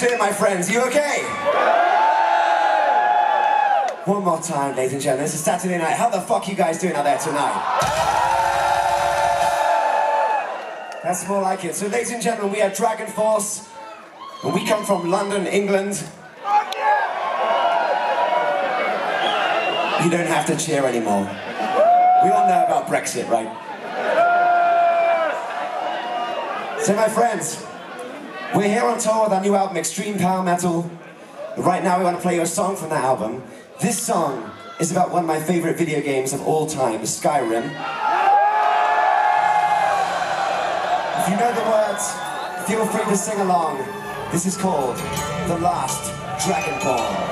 doing, my friends? You okay? One more time, ladies and gentlemen. This is Saturday night. How the fuck you guys doing out there tonight? That's more like it. So, ladies and gentlemen, we are DragonForce, and we come from London, England. You don't have to cheer anymore. We all know about Brexit, right? So, my friends, we're here on tour with our new album, Extreme Power Metal. Right now, we want to play you a song from that album. This song is about one of my favorite video games of all time, Skyrim. If you know the words, feel free to sing along. This is called The Last Dragonborn.